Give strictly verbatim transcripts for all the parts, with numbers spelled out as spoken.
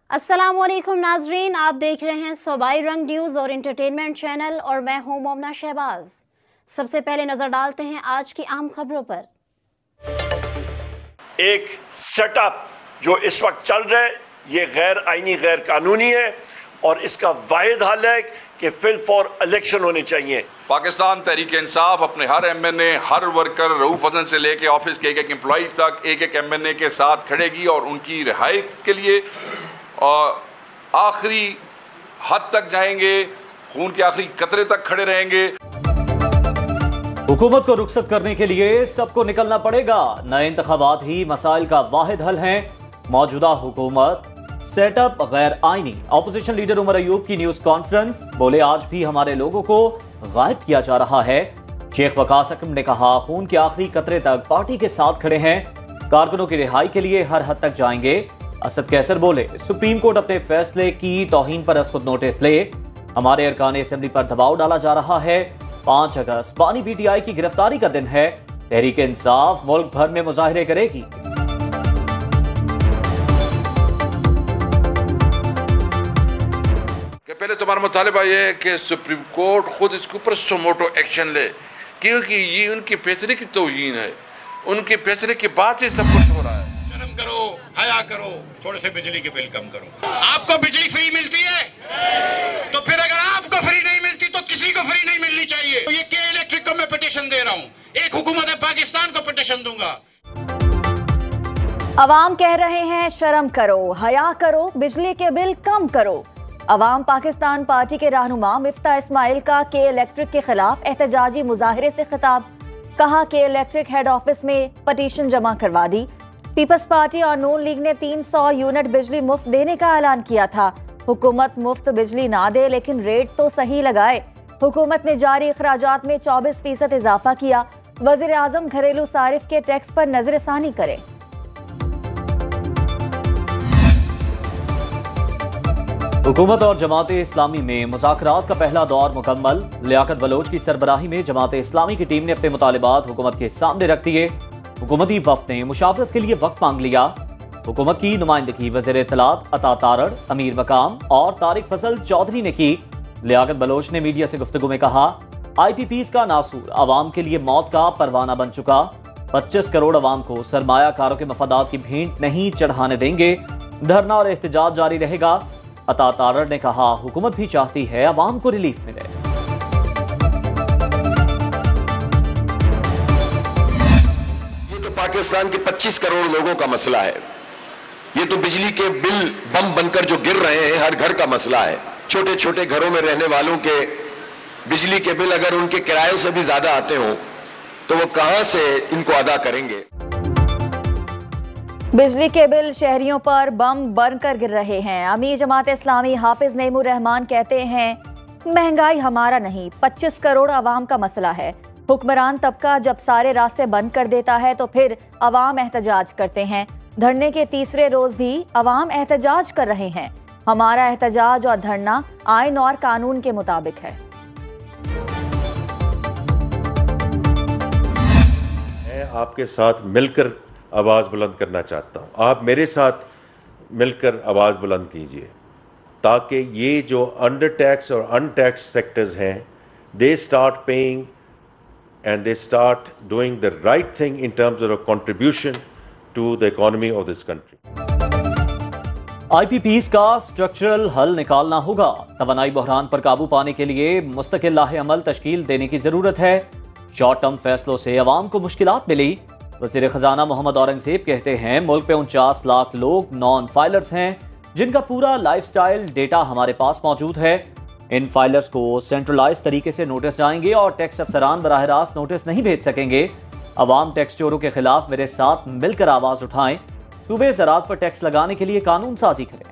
अस्सलामुअलैकुम नाजरीन, आप देख रहे हैं सूबाई रंग न्यूज़ और इंटरटेनमेंट चैनल और मैं हूं मोमना शहबाज। सबसे पहले नजर डालते हैं आज की आम खबरों पर। एक सेटअप जो इस वक्त चल रहा है ये गैर आईनी गैर कानूनी है और इसका वाहिद हल है कि फिल फॉर इलेक्शन होने चाहिए। पाकिस्तान तहरीक इंसाफ अपने हर एम एन ए, हर वर्कर, रऊफ हसन से लेके ऑफिस के एक एक एम्प्लॉई तक एक एक एम एन ए के साथ खड़ेगी और उनकी रिहाई के लिए और आखिरी हद तक जाएंगे, खून के आखिरी कतरे तक खड़े रहेंगे। हुकूमत को रुखसत करने के लिए सबको निकलना पड़ेगा। नए इंतखाबात ही मसाइल का वाहिद हल हैं। मौजूदा हुकूमत सेटअप गैर आईनी। ऑपोजिशन लीडर उमर अयूब की न्यूज कॉन्फ्रेंस, बोले आज भी हमारे लोगों को गायब किया जा रहा है। शेख वकास अकरम ने कहा खून के आखिरी कतरे तक पार्टी के साथ खड़े हैं, कारकुनों की रिहाई के लिए हर हद तक जाएंगे। असद कैसर बोले सुप्रीम कोर्ट अपने फैसले की तौहीन पर खुद नोटिस ले, हमारे अरकान असेंबली पर दबाव डाला जा रहा है। पांच अगस्त बानी पीटीआई की गिरफ्तारी का दिन है। तहरीक इंसाफ मुल्क भर में मुजाहिरे करेगी। पहले तुम्हारा मुतालिबा यह है कि सुप्रीम कोर्ट खुद इसके ऊपर सुमोटो एक्शन ले, क्योंकि ये उनके फैसले की तौहीन है। उनके फैसले के बाद से सब कुछ हो रहा है। शर्म करो, हया करो, थोड़े से बिजली के बिल कम करो। आपको बिजली फ्री मिलती है तो फिर अगर आपको फ्री नहीं मिलती तो किसी को फ्री नहीं मिलनी चाहिए। तो ये के इलेक्ट्रिक को मैं पिटीशन दे रहा हूँ, एक हुकूमत पाकिस्तान को पिटीशन दूंगा। अवाम कह रहे हैं शर्म करो, हया करो, बिजली के बिल कम करो। अवाम पाकिस्तान पार्टी के रहनुमा मिफ्ता इस्माइल का के इलेक्ट्रिक के खिलाफ एहतजाजी मुजाहिरे से खिताब। कहा कि इलेक्ट्रिक हेड ऑफिस में पटीशन जमा करवा दी। पीपल्स पार्टी और नून लीग ने तीन सौ यूनिट बिजली मुफ्त देने का ऐलान किया था। हुकूमत मुफ्त बिजली ना दे लेकिन रेट तो सही लगाए। हुकूमत ने जारी अखराजात में चौबीस फीसद इजाफा किया। वजीर आजम घरेलू सारिफ के टैक्स पर नजरसानी करें। हुकूमत और जमात इस्लामी में मुज़ाकरात का पहला दौर मुकम्मल। लियाकत बलोच की सरबराही में जमात इस्लामी की टीम ने अपने मुतालिबात हुकूमत के सामने रख दिए। हुकूमती वफ़द ने मुशावरत के लिए वक्त मांग लिया। हुकूमत की नुमाइंदगी वज़ीर इत्तलात अता तारड़, अमीर मकाम और तारिक फजल चौधरी ने की। लियाकत बलोच ने मीडिया से गुफ्तगू में कहा आई पी पीज़ का नासूर आवाम के लिए मौत का परवाना बन चुका। पच्चीस करोड़ आवाम को सरमायाकारों के मफादात की भेंट नहीं चढ़ाने देंगे। धरना और एहतजाज जारी रहेगा। अता तारड़ ने कहा हुकूमत भी चाहती है अवाम को रिलीफ मिले। ये तो पाकिस्तान के पच्चीस करोड़ लोगों का मसला है। ये तो बिजली के बिल बम बनकर जो गिर रहे हैं हर घर का मसला है। छोटे छोटे घरों में रहने वालों के बिजली के बिल अगर उनके किराए से भी ज्यादा आते हों तो वो कहां से इनको अदा करेंगे। बिजली के बिल शहरियों पर बम बनकर गिर रहे हैं। अमीर जमात इस्लामी हाफिज नईमुर रहमान कहते हैं महंगाई हमारा नहीं, पच्चीस करोड़ आवाम का मसला है। हुक्मरान तबका जब सारे रास्ते बंद कर देता है तो फिर अवाम एहतजाज करते हैं। धरने के तीसरे रोज भी अवाम एहतजाज कर रहे हैं। हमारा एहतजाज और धरना आइन और कानून के मुताबिक है। मैं आपके साथ मिलकर आवाज़ बुलंद करना चाहता हूँ। आप मेरे साथ मिलकर आवाज़ बुलंद कीजिए ताकि ये जो अंडर टैक्स और अनटैक्स सेक्टर्स हैं they start paying and they start doing the right thing in terms of contribution to the economy of this country. I P Ps का स्ट्रक्चरल हल निकालना होगा। तवानाई बहरान पर काबू पाने के लिए मुस्तकिल लाहे अमल तश्कील देने की जरूरत है। शॉर्ट टर्म फैसलों से अवाम को मुश्किलात मिली। वज़ीर खजाना मोहम्मद औरंगजेब कहते हैं मुल्क पे उनचास लाख लोग नॉन फाइलर्स हैं जिनका पूरा लाइफस्टाइल डेटा हमारे पास मौजूद है। इन फाइलर्स को सेंट्रलाइज तरीके से नोटिस जाएंगे और टैक्स अफसरान बराह रास्त नोटिस नहीं भेज सकेंगे। अवाम टैक्स चोरों के खिलाफ मेरे साथ मिलकर आवाज उठाएं। सूबे ज़राअत पर टैक्स लगाने के लिए कानून साजी करें।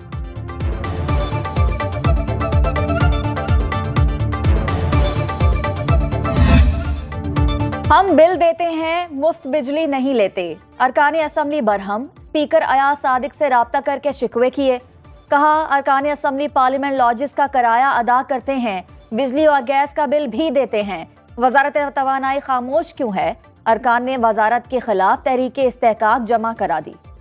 हम बिल देते हैं, मुफ्त बिजली नहीं लेते। अरकान असेंबली बरहम। स्पीकर अयाज सादिक से राब्ता करके शिकवे किए। कहा अरकान असेंबली पार्लियामेंट लॉजेस का किराया अदा करते हैं, बिजली और गैस का बिल भी देते हैं। वजारत तवानाई खामोश क्यों है? अरकान ने वजारत के खिलाफ तहरीक इस्तेहकाक जमा करा दी।